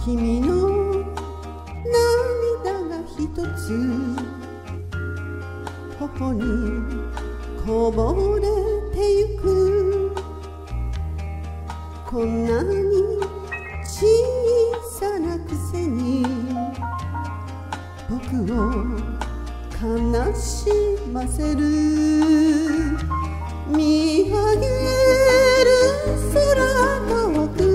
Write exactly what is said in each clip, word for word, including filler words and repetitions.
君の涙が一つ頬にこぼれてゆく。こんなに小さなくせに僕を悲しませる。見上げる空遠く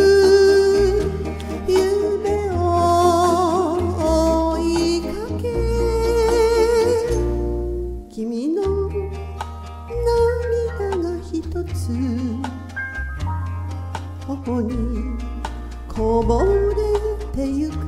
夢を追いかけ、君の涙が一つ頬にこぼれてゆく。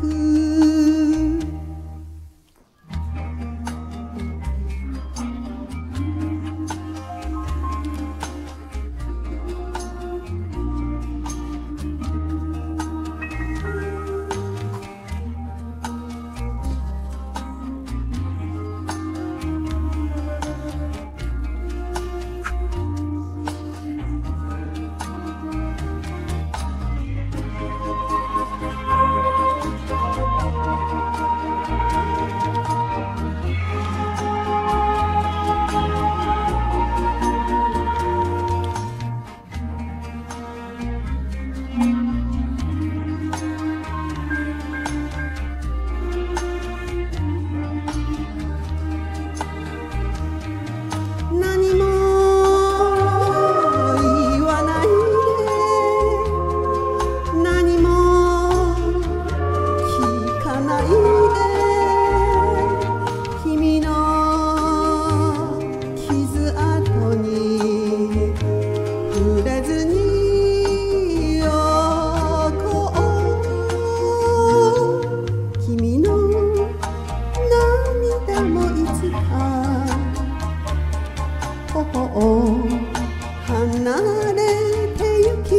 離れてゆき、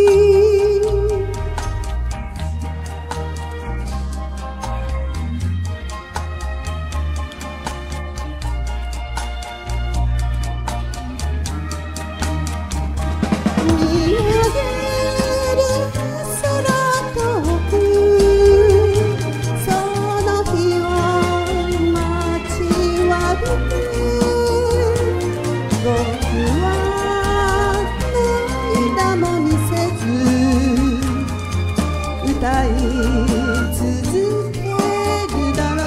見上げる空遠く、その日を待ちわびて僕は涙も見せず歌い続けるだろ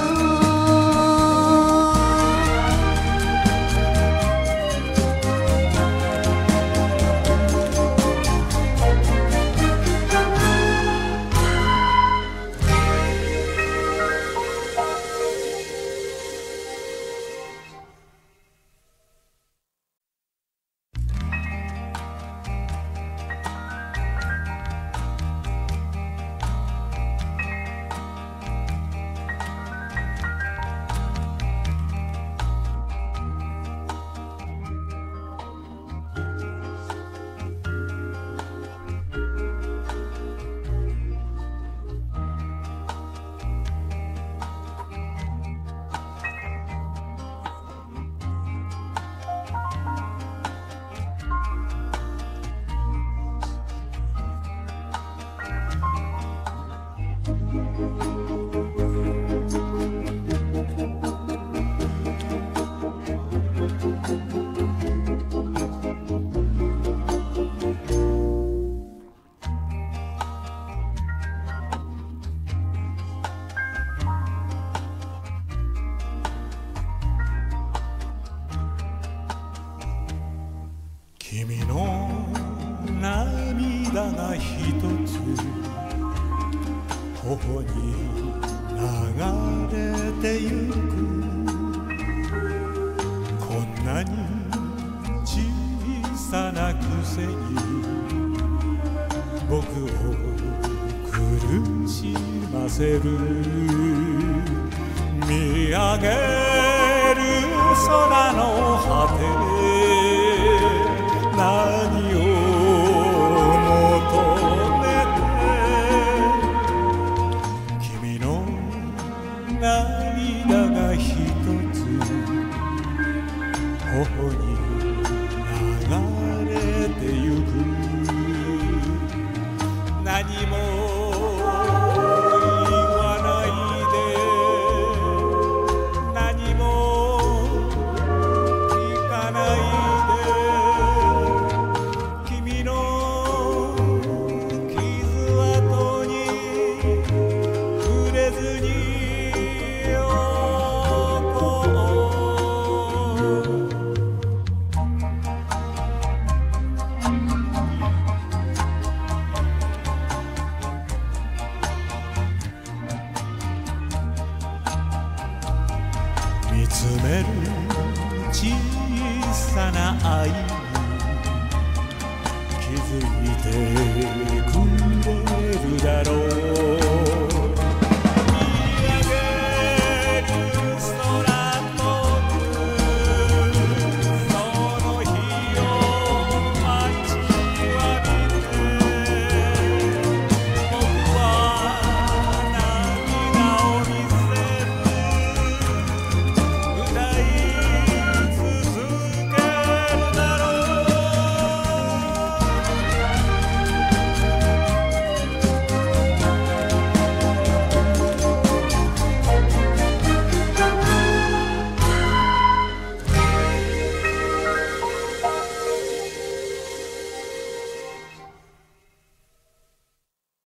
君の涙が一つ頬に流れてゆく。こんなに小さなくせに僕を苦しませる。見上げる空の果て、何を求めて、君の涙が一つ頬に流れてゆく。何も詰める小さな愛に気づいて